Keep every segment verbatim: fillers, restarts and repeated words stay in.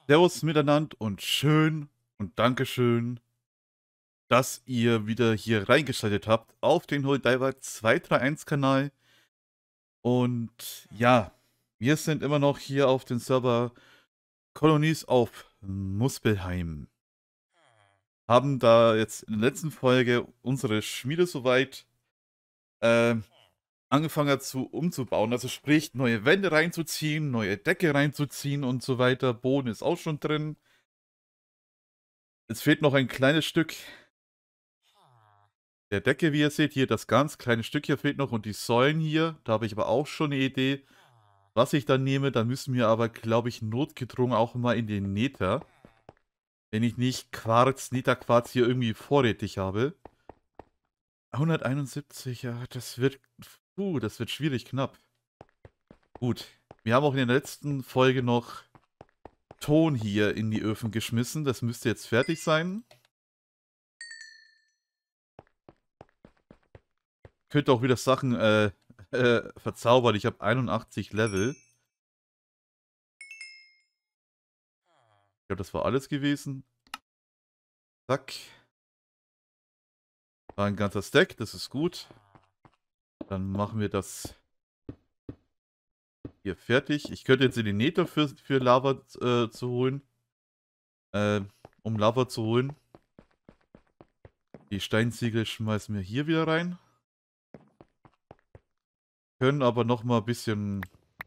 Servus miteinander und schön und Dankeschön, dass ihr wieder hier reingeschaltet habt auf den Hohldiver zwei drei eins Kanal. Und ja, wir sind immer noch hier auf dem Server Colonies auf Muspelheim. Haben da jetzt in der letzten Folge unsere Schmiede soweit äh, angefangen zu umzubauen. Also sprich, neue Wände reinzuziehen, neue Decke reinzuziehen und so weiter. Boden ist auch schon drin. Es fehlt noch ein kleines Stück der Decke, wie ihr seht, hier das ganz kleine Stück hier fehlt noch und die Säulen hier, da habe ich aber auch schon eine Idee, was ich dann nehme. Da müssen wir aber, glaube ich, notgedrungen auch mal in den Nether, wenn ich nicht Quarz, Netherquarz hier irgendwie vorrätig habe. hunderteinundsiebzig, ja, das wird, puh, das wird schwierig knapp. Gut, wir haben auch in der letzten Folge noch Ton hier in die Öfen geschmissen, das müsste jetzt fertig sein. Könnte auch wieder Sachen äh, äh, verzaubern, ich habe einundachtzig Level. Ich glaube, das war alles gewesen. Zack. War ein ganzer Stack, das ist gut. Dann machen wir das hier fertig. Ich könnte jetzt in den Nether für, für Lava äh, zu holen. Äh, um Lava zu holen. Die Steinziegel schmeißen wir hier wieder rein. Können aber noch mal ein bisschen,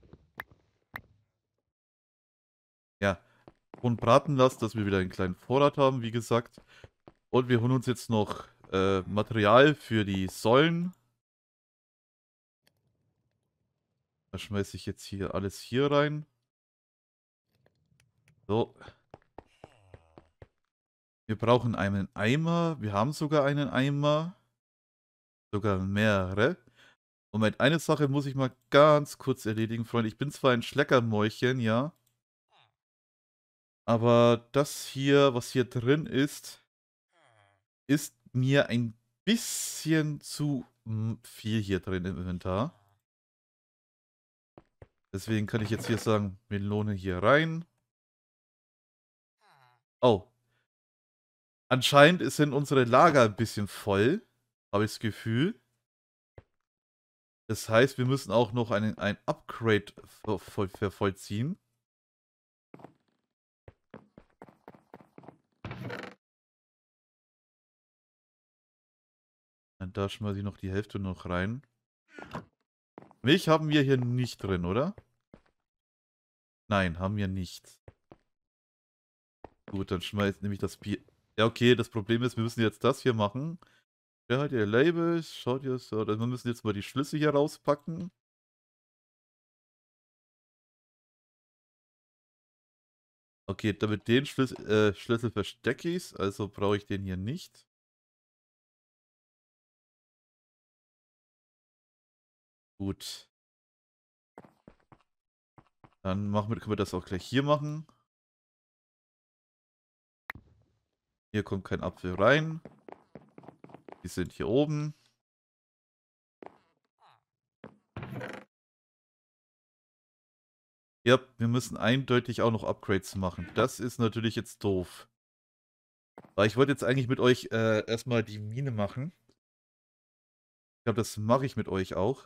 ja, und braten lassen, dass wir wieder einen kleinen Vorrat haben, wie gesagt. Und wir holen uns jetzt noch äh, Material für die Säulen. Da schmeiße ich jetzt hier alles hier rein. So. Wir brauchen einen Eimer. Wir haben sogar einen Eimer. Sogar mehrere. Moment, eine Sache muss ich mal ganz kurz erledigen, Freunde. Ich bin zwar ein Schleckermäulchen, ja. Aber das hier, was hier drin ist, ist mir ein bisschen zu hm, viel hier drin im Inventar. Deswegen kann ich jetzt hier sagen, Melone hier rein. Oh. Anscheinend sind unsere Lager ein bisschen voll. Habe ich das Gefühl. Das heißt, wir müssen auch noch einen, ein Upgrade voll, voll, vollziehen. Und da schmeiße ich noch die Hälfte noch rein. Milch haben wir hier nicht drin, oder? Nein, haben wir nicht. Gut, dann schmeißt nämlich das Bier. Ja, okay, das Problem ist, wir müssen jetzt das hier machen. Wer hat ihr Label? Schaut ihr so. Wir müssen jetzt mal die Schlüssel hier rauspacken. Okay, damit den Schlüssel, äh, Schlüssel verstecke ich, also brauche ich den hier nicht. Gut. Dann machen wir, können wir das auch gleich hier machen. Hier kommt kein Apfel rein. Die sind hier oben. Ja, wir müssen eindeutig auch noch Upgrades machen. Das ist natürlich jetzt doof. Weil ich wollte jetzt eigentlich mit euch äh, erstmal die Mine machen. Ich glaube, das mache ich mit euch auch.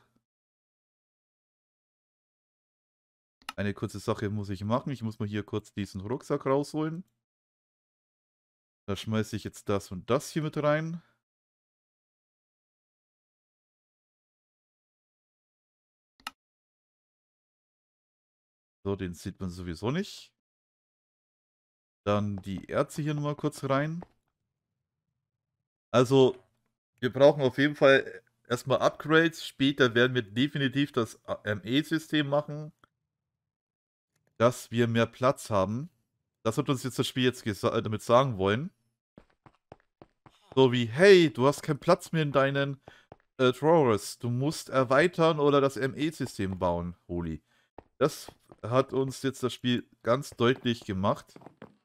Eine kurze Sache muss ich machen. Ich muss mal hier kurz diesen Rucksack rausholen. Da schmeiße ich jetzt das und das hier mit rein. So, den sieht man sowieso nicht. Dann die Erze hier nochmal kurz rein. Also, wir brauchen auf jeden Fall erstmal Upgrades. Später werden wir definitiv das M E-System machen, dass wir mehr Platz haben. Das wird uns jetzt das Spiel jetzt damit sagen wollen. So wie, hey, du hast keinen Platz mehr in deinen äh, Drawers. Du musst erweitern oder das M E-System bauen, Holy. Das hat uns jetzt das Spiel ganz deutlich gemacht.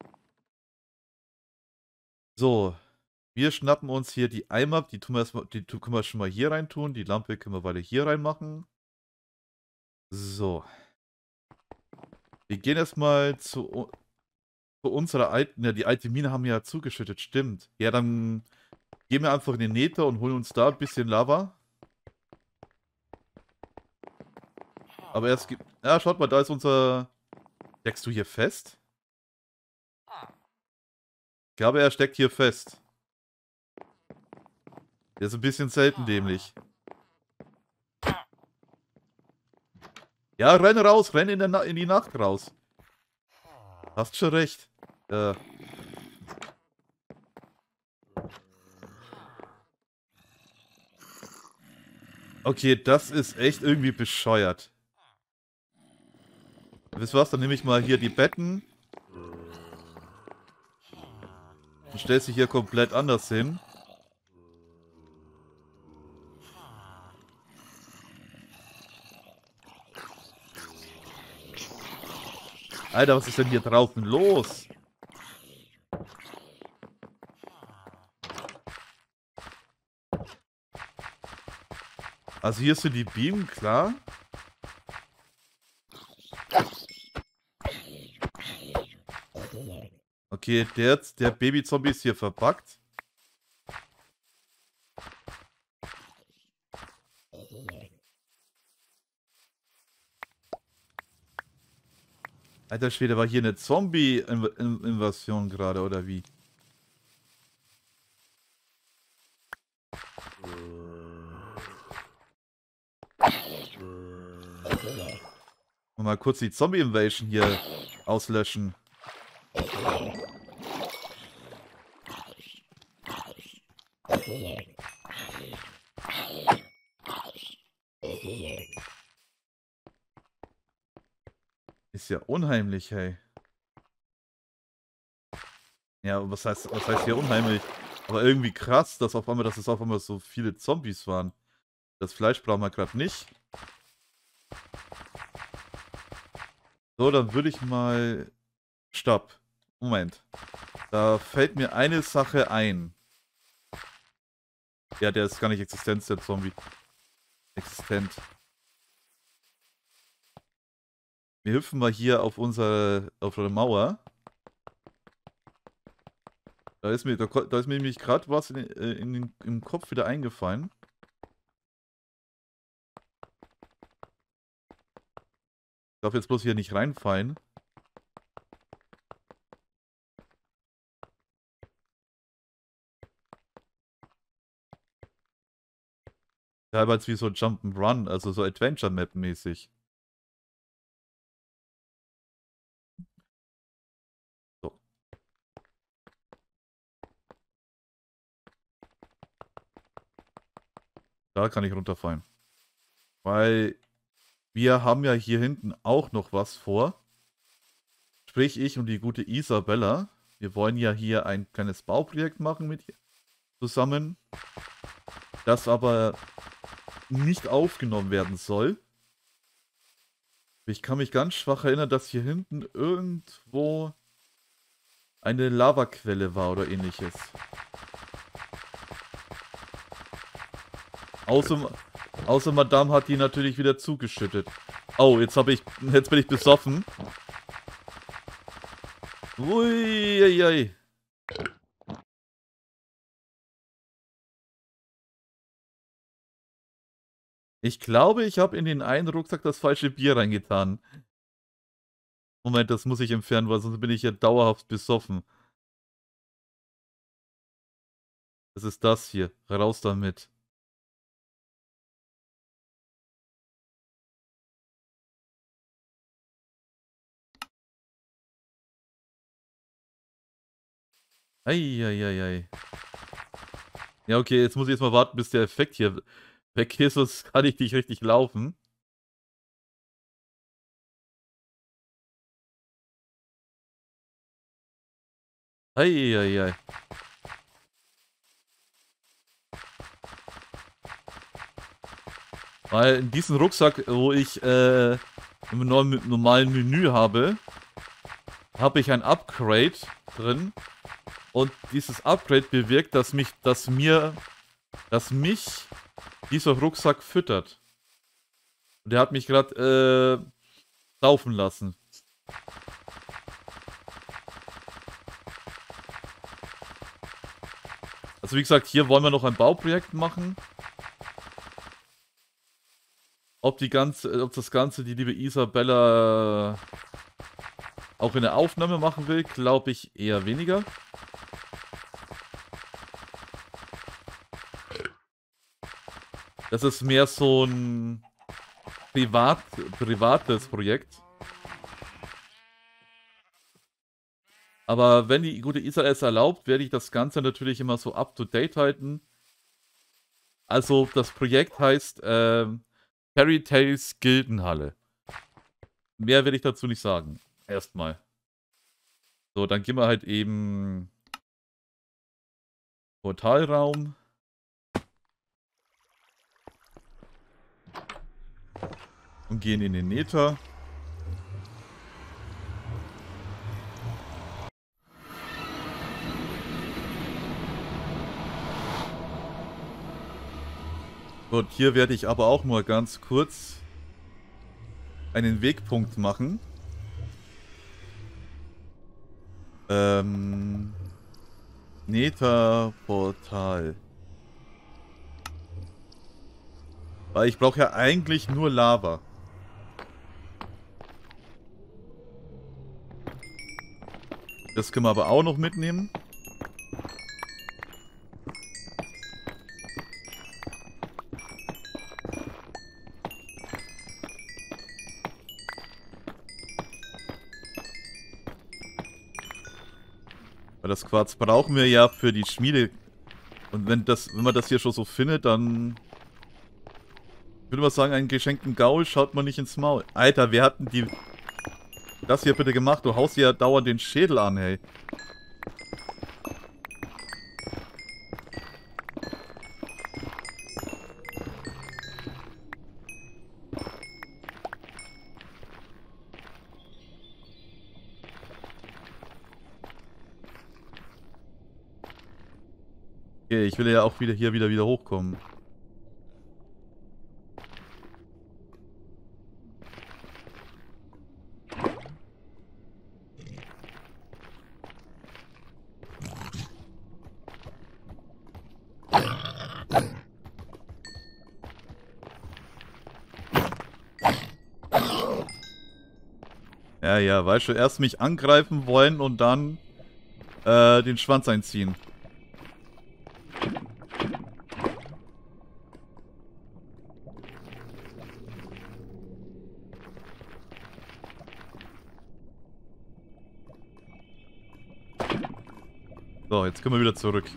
So, wir schnappen uns hier die Eimer, die tun wir, erstmal, die können wir schon mal hier rein tun. Die Lampe können wir weiter hier reinmachen. So. Wir gehen erstmal zu Für unsere alten, ja, die alte Mine haben wir ja zugeschüttet, stimmt. Ja, dann gehen wir einfach in den Nether und holen uns da ein bisschen Lava. Aber erst gibt. Ja, schaut mal, da ist unser. Steckst du hier fest? Ich glaube, er steckt hier fest. Der ist ein bisschen selten dämlich. Ja, renn raus, renn in, der Na in die Nacht raus. Hast schon recht. Äh. Okay, das ist echt irgendwie bescheuert. Wisst ihr was? Dann nehme ich mal hier die Betten. Und stell sie hier komplett anders hin. Alter, was ist denn hier draußen los? Also hier sind die Bienen, klar. Okay, der, der Baby-Zombie ist hier verpackt. Alter Schwede, war hier eine Zombie-Invasion gerade, oder wie? Mal kurz die Zombie-Invasion hier auslöschen. Ist ja unheimlich, hey. Ja, was heißt, was heißt hier unheimlich? Aber irgendwie krass, dass auf einmal, dass es auf einmal so viele Zombies waren. Das Fleisch brauchen wir gerade nicht. So, dann würde ich mal... Stopp. Moment. Da fällt mir eine Sache ein. Ja, der ist gar nicht existent, der Zombie. Existent. Wir hüpfen mal hier auf unsere, auf unsere Mauer. Da ist mir, da, da ist mir nämlich gerade was in, in, in, im Kopf wieder eingefallen. Ich darf jetzt bloß hier nicht reinfallen. Teilweise wie so Jump'n'Run, also so Adventure-Map-mäßig. So. Da kann ich runterfallen. Weil wir haben ja hier hinten auch noch was vor. Sprich, ich und die gute Isabella. Wir wollen ja hier ein kleines Bauprojekt machen mit ihr zusammen. Das aber nicht aufgenommen werden soll. Ich kann mich ganz schwach erinnern, dass hier hinten irgendwo eine Lavaquelle war oder ähnliches. Außer, außer Madame hat die natürlich wieder zugeschüttet. Oh, jetzt habe ich. Jetzt bin ich besoffen. Uiuiui. Ich glaube, ich habe in den einen Rucksack das falsche Bier reingetan. Moment, das muss ich entfernen, weil sonst bin ich ja dauerhaft besoffen. Das ist das hier. Raus damit. Eieiei. Ja, okay, jetzt muss ich jetzt mal warten, bis der Effekt hier weg ist, sonst kann ich nicht richtig laufen. Eieiei. Weil in diesem Rucksack, wo ich äh, im normalen Menü habe, habe ich ein Upgrade drin. Und dieses Upgrade bewirkt, dass mich, dass mir, dass mich dieser Rucksack füttert. Und der hat mich gerade äh, laufen lassen. Also wie gesagt, hier wollen wir noch ein Bauprojekt machen. Ob die ganze, ob das Ganze die liebe Isabella auch in der Aufnahme machen will, glaube ich eher weniger. Das ist mehr so ein privat, privates Projekt. Aber wenn die gute Isa es erlaubt, werde ich das Ganze natürlich immer so up-to-date halten. Also das Projekt heißt ähm, Fairy Tales Gildenhalle. Mehr werde ich dazu nicht sagen. Erstmal. So, dann gehen wir halt eben Portalraum. Und gehen in den Nether. Gut, hier werde ich aber auch nur ganz kurz einen Wegpunkt machen. Ähm, Nether-Portal. Weil ich brauche ja eigentlich nur Lava. Das können wir aber auch noch mitnehmen. Weil das Quarz brauchen wir ja für die Schmiede. Und wenn das, wenn man das hier schon so findet, dann würde man sagen, einen geschenkten Gaul schaut man nicht ins Maul. Alter, wer hat denn die das hier bitte gemacht? Du haust dir ja dauernd den Schädel an, hey. Okay, ich will ja auch wieder hier wieder wieder hochkommen. Ja, ja, weißt du, erst mich angreifen wollen und dann äh, den Schwanz einziehen. So, jetzt können wir wieder zurück.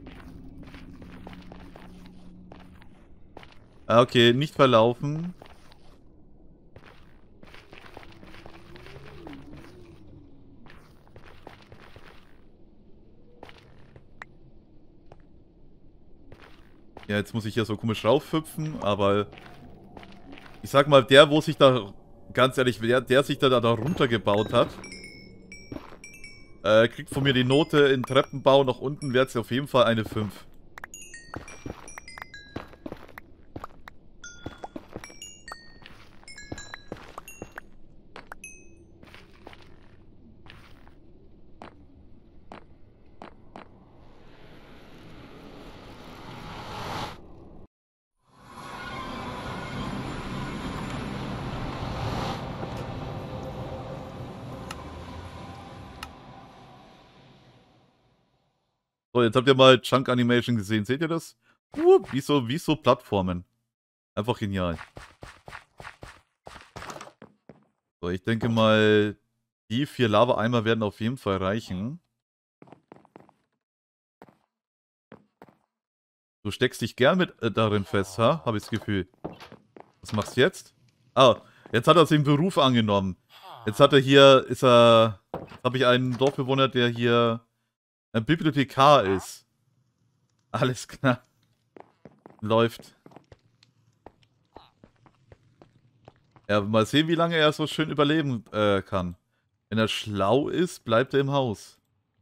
Ah, okay, nicht verlaufen. Ja, jetzt muss ich hier so komisch raufhüpfen, aber ich sag mal, der, wo sich da, ganz ehrlich, der, der sich da, da runtergebaut hat, äh, kriegt von mir die Note in Treppenbau nach unten, wäre es auf jeden Fall eine fünf. So, jetzt habt ihr mal Chunk Animation gesehen. Seht ihr das? Uh, wie so, wie so Plattformen. Einfach genial. So, ich denke mal, die vier Lava-Eimer werden auf jeden Fall reichen. Du steckst dich gern mit äh, darin fest, ha? Habe ich das Gefühl. Was machst du jetzt? Ah, jetzt hat er den Beruf angenommen. Jetzt hat er hier, ist er, jetzt habe ich einen Dorfbewohner, der hier ein Bibliothekar ist. Alles klar. Läuft. Ja, mal sehen, wie lange er so schön überleben äh, kann. Wenn er schlau ist, bleibt er im Haus.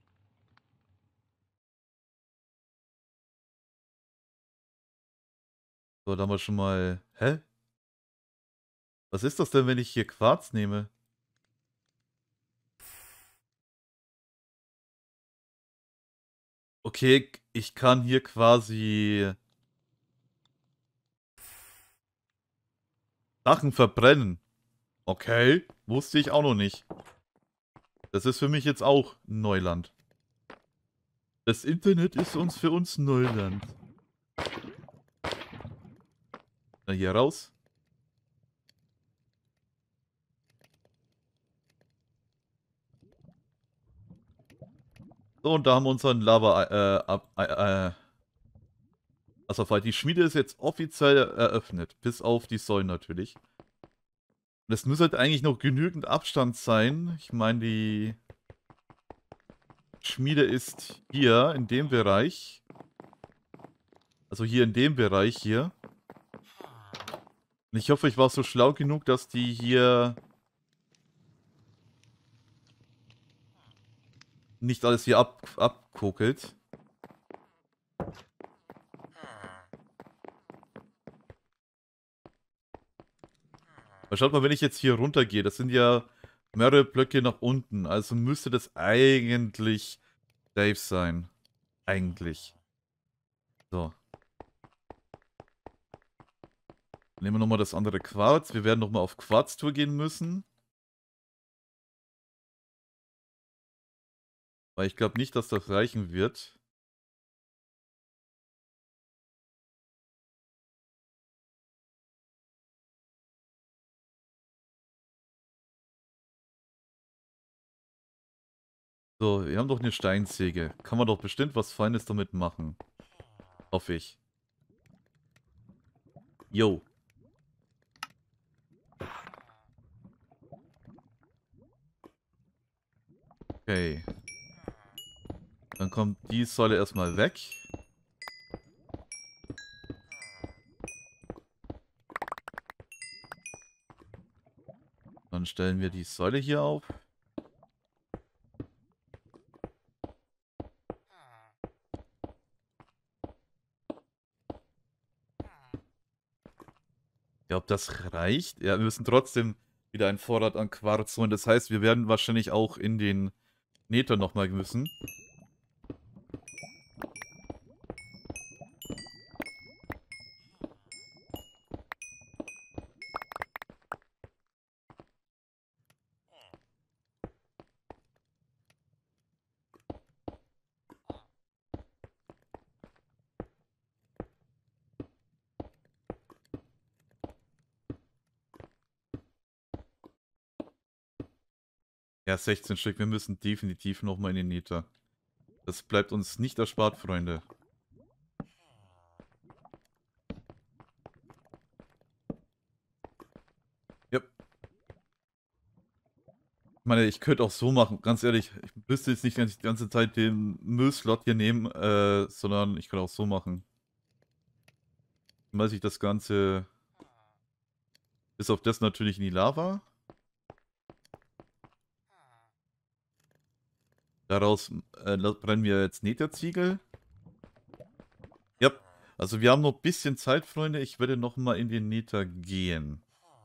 So, da haben wir schon mal... Hä? Was ist das denn, wenn ich hier Quarz nehme? Okay, ich kann hier quasi Sachen verbrennen. Okay, wusste ich auch noch nicht. Das ist für mich jetzt auch Neuland. Das Internet ist uns für uns Neuland. Na, hier raus. So, und da haben wir unseren Lava, äh, ab, äh, äh, also, die Schmiede ist jetzt offiziell eröffnet. Bis auf die Säulen natürlich. Das müsste halt eigentlich noch genügend Abstand sein. Ich meine, die Schmiede ist hier, in dem Bereich. Also hier in dem Bereich hier. Und ich hoffe, ich war so schlau genug, dass die hier nicht alles hier ab, abkokelt. Aber schaut mal, wenn ich jetzt hier runter gehe, das sind ja mehrere Blöcke nach unten. Also müsste das eigentlich safe sein. Eigentlich. So. Nehmen wir nochmal das andere Quarz. Wir werden nochmal auf Quarz-Tour gehen müssen. Weil ich glaube nicht, dass das reichen wird. So, wir haben doch eine Steinsäge. Kann man doch bestimmt was Feines damit machen. Hoffe ich. Yo. Okay. Dann kommt die Säule erstmal weg. Dann stellen wir die Säule hier auf. Ja, ob das reicht? Ja, wir müssen trotzdem wieder einen Vorrat an Quarz holen. Das heißt, wir werden wahrscheinlich auch in den Nether nochmal müssen. Ja, sechzehn Stück. Wir müssen definitiv nochmal in den Nether. Das bleibt uns nicht erspart, Freunde. Ja. Ich meine, ich könnte auch so machen, ganz ehrlich. Ich müsste jetzt nicht die ganze Zeit den Müllslot hier nehmen, äh, sondern ich könnte auch so machen. Dann weiß ich das Ganze bis auf das natürlich in die Lava. Daraus äh, brennen wir jetzt Netherziegel. Ja, also wir haben noch ein bisschen Zeit, Freunde. Ich werde nochmal in den Nether gehen.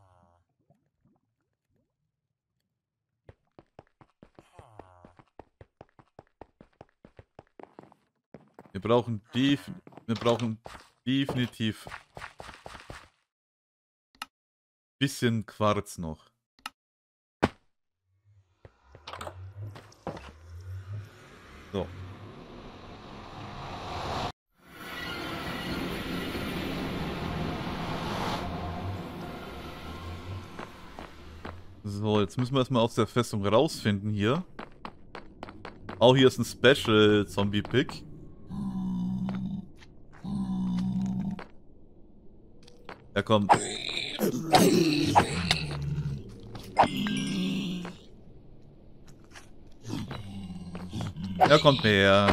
Wir brauchen def wir brauchen definitiv ein bisschen Quarz noch. So. So, jetzt müssen wir erstmal aus der Festung rausfinden hier. Auch hier ist ein Special Zombie-Pick. Er kommt. Er kommt näher.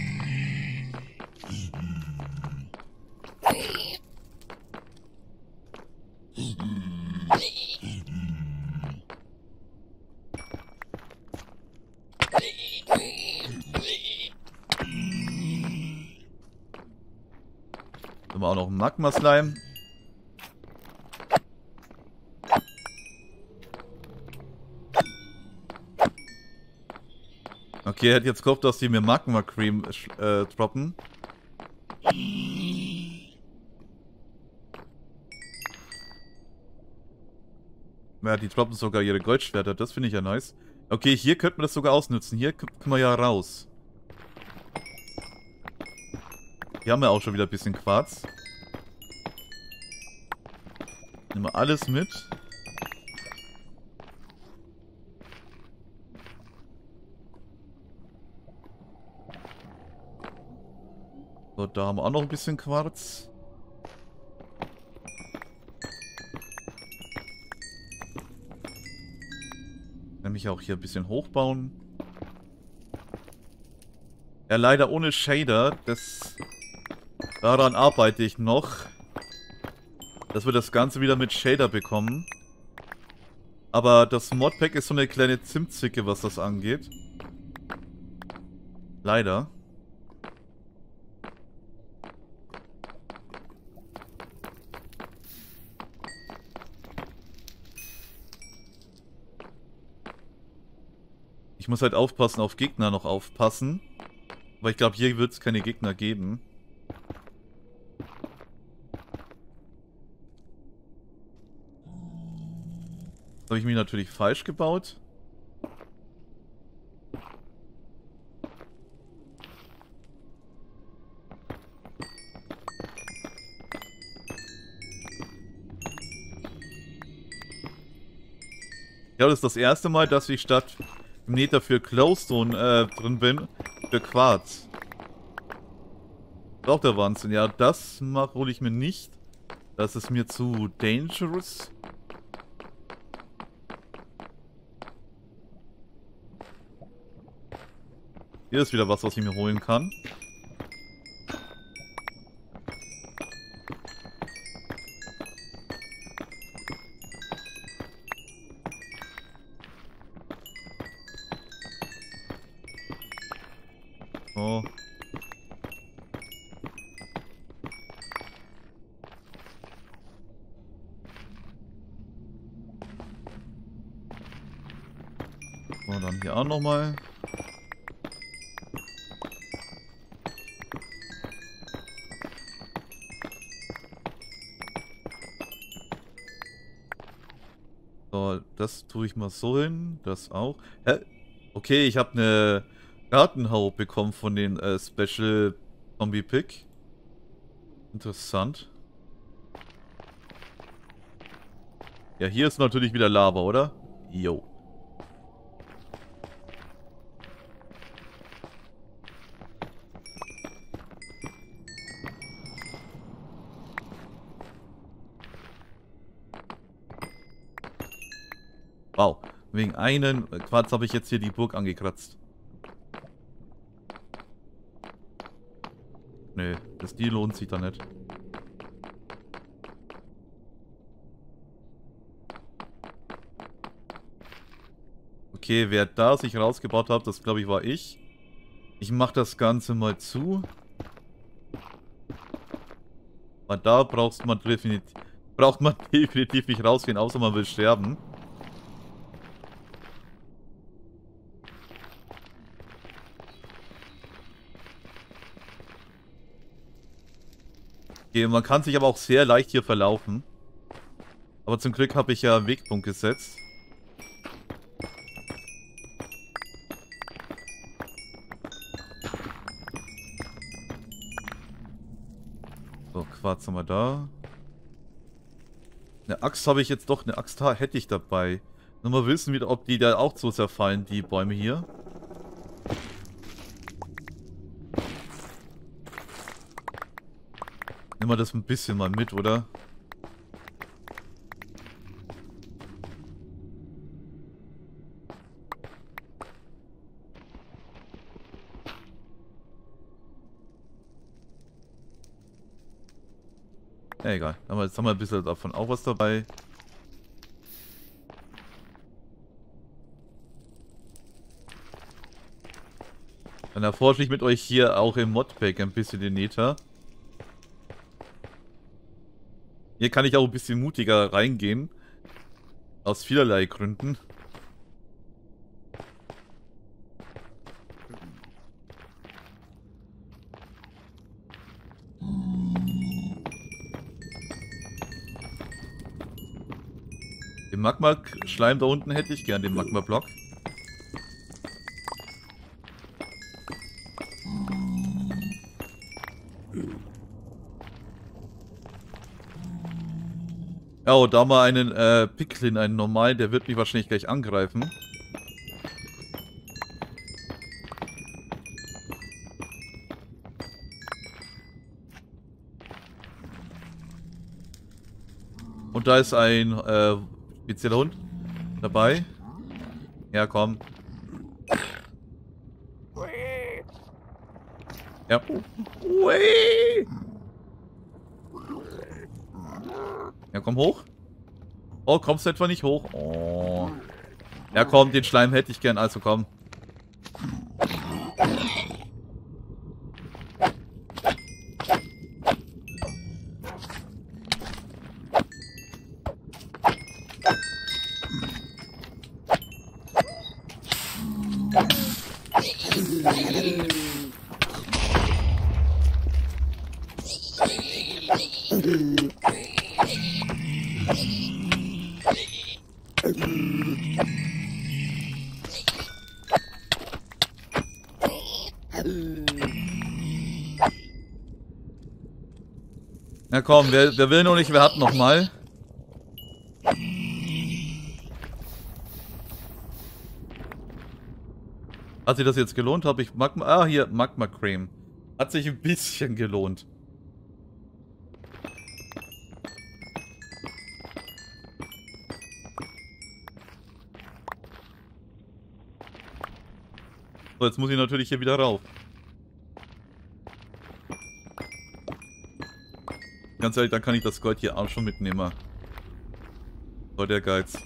Haben wir auch noch einen Magma-Slime. Okay, er hat jetzt gehofft, dass die mir Magma Cream äh, droppen. Ja, die droppen sogar ihre Goldschwerter. Das finde ich ja nice. Okay, hier könnten wir das sogar ausnutzen. Hier können wir ja raus. Hier haben wir auch schon wieder ein bisschen Quarz. Nehmen wir alles mit. So, da haben wir auch noch ein bisschen Quarz. Nämlich auch hier ein bisschen hochbauen. Ja, leider ohne Shader. Das, daran arbeite ich noch. Dass wir das Ganze wieder mit Shader bekommen. Aber das Modpack ist so eine kleine Zimtzicke, was das angeht. Leider. Ich muss halt aufpassen, auf Gegner noch aufpassen. Aber ich glaube, hier wird es keine Gegner geben. Das habe ich mir natürlich falsch gebaut. Ich glaube, das ist das erste Mal, dass ich statt im Nether für Glowstone äh, drin bin, für Quarz. Auch der Wahnsinn. Ja, das hole ich mir nicht. Das ist mir zu dangerous. Hier ist wieder was, was ich mir holen kann. Oh. So, dann hier auch nochmal. So, das tue ich mal so hin. Das auch. Hä? Okay, ich habe eine Gartenhaube bekommen von den äh, Special Zombie Pick. Interessant. Ja, hier ist natürlich wieder Lava, oder? Jo. Wow. Wegen einen Quarz habe ich jetzt hier die Burg angekratzt. Nee, das die lohnt sich da nicht. Okay, wer da sich rausgebaut hat, das glaube ich war ich. Ich mache das Ganze mal zu. Weil da braucht man definitiv, braucht man definitiv nicht rausgehen, außer man will sterben. Okay, man kann sich aber auch sehr leicht hier verlaufen. Aber zum Glück habe ich ja einen Wegpunkt gesetzt. So, Quarz haben wir da. Eine Axt habe ich jetzt doch, eine Axt hätte ich dabei. Nur mal wissen wieder, ob die da auch so zerfallen, die Bäume hier. Nehmen wir das ein bisschen mal mit, oder? Ja, egal. Aber jetzt haben wir ein bisschen davon auch was dabei. Dann erforsche ich mit euch hier auch im Modpack ein bisschen den Nether. Hier kann ich auch ein bisschen mutiger reingehen. Aus vielerlei Gründen. Wir Magma-Schleim da unten hätte ich gern, den Magma-Block. Oh, da mal einen äh, Piglin, einen normalen, der wird mich wahrscheinlich gleich angreifen. Und da ist ein äh, spezieller Hund dabei. Ja, komm. Ja. Ja, komm hoch. Oh, kommst du etwa nicht hoch? Oh. Ja, komm, den Schleim hätte ich gern, also komm. Na komm, wer, wer will noch nicht, wer hat noch mal? Hat sich das jetzt gelohnt? Habe ich Magma... Ah, hier, Magma Cream. Hat sich ein bisschen gelohnt. So, jetzt muss ich natürlich hier wieder rauf. Ganz ehrlich, dann kann ich das Gold hier auch schon mitnehmen. So, der Geiz.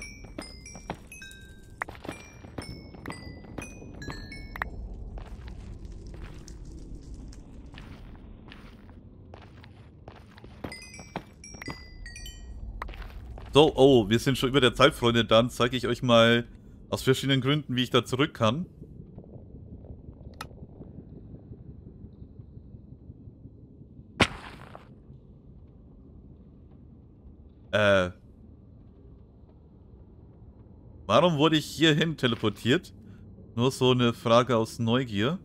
So, oh, wir sind schon über der Zeit, Freunde. Dann zeige ich euch mal aus verschiedenen Gründen, wie ich da zurück kann. Äh. Warum wurde ich hierhin teleportiert? Nur so eine Frage aus Neugier.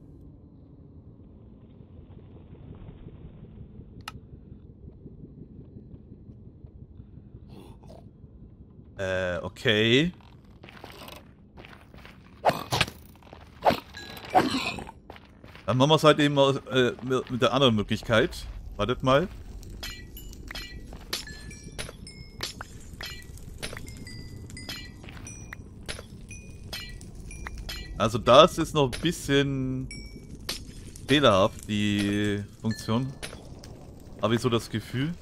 Äh, okay. Dann machen wir es halt eben äh, mit der anderen Möglichkeit. Wartet mal. Also das ist noch ein bisschen fehlerhaft, die Funktion. Habe ich so das Gefühl.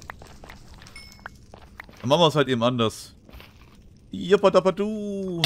Dann machen wir es halt eben anders. Joppadapadu.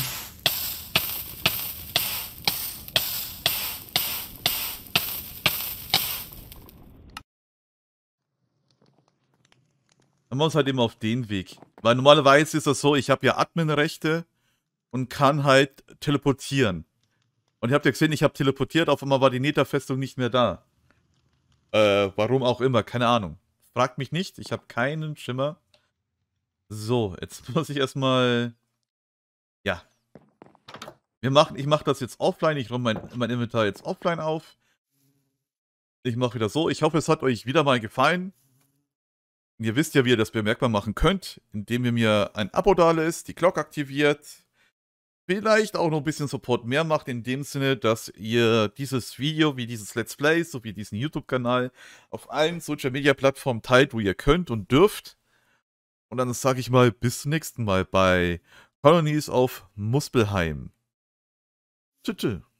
Dann machen wir es halt eben auf den Weg. Weil normalerweise ist das so, ich habe ja Admin-Rechte und kann halt teleportieren. Und ihr habt ja gesehen, ich habe teleportiert, auf einmal war die Nether-Festung nicht mehr da. Äh, warum auch immer, keine Ahnung. Fragt mich nicht, ich habe keinen Schimmer. So, jetzt muss ich erstmal... Ja. Wir machen, ich mache das jetzt offline, ich räume mein, mein Inventar jetzt offline auf. Ich mache wieder so. Ich hoffe, es hat euch wieder mal gefallen. Und ihr wisst ja, wie ihr das bemerkbar machen könnt, indem ihr mir ein Abo dalässt, die Glocke aktiviert. Vielleicht auch noch ein bisschen Support mehr macht, in dem Sinne, dass ihr dieses Video, wie dieses Let's Play, sowie diesen YouTube-Kanal auf allen Social-Media-Plattformen teilt, wo ihr könnt und dürft. Und dann sage ich mal, bis zum nächsten Mal bei Colonies auf Muspelheim. Tschüss.